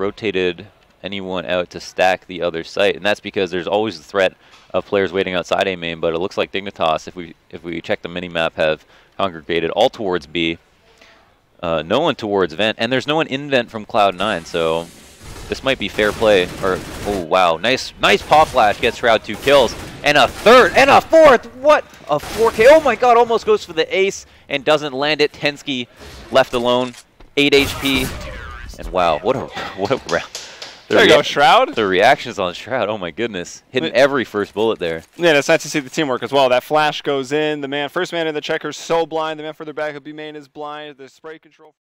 rotated anyone out to stack the other site, and that's because there's always the threat of players waiting outside A main. But it looks like Dignitas, if we check the mini map, have congregated all towards B. No one towards vent, and there's no one in vent from Cloud9, so this might be fair play. Or oh wow, nice pop flash, gets Shroud 2 kills, and a third and a fourth. What a 4K! Oh my God, almost goes for the ace and doesn't land it. Tensky left alone, 8 HP, and wow, what a round. There you go, Shroud. The reactions on Shroud, oh my goodness. Hitting every first bullet there. Yeah, it's nice to see the teamwork as well. That flash goes in. The first man in the checker's so blind. The man further back of B main is blind. The spray control.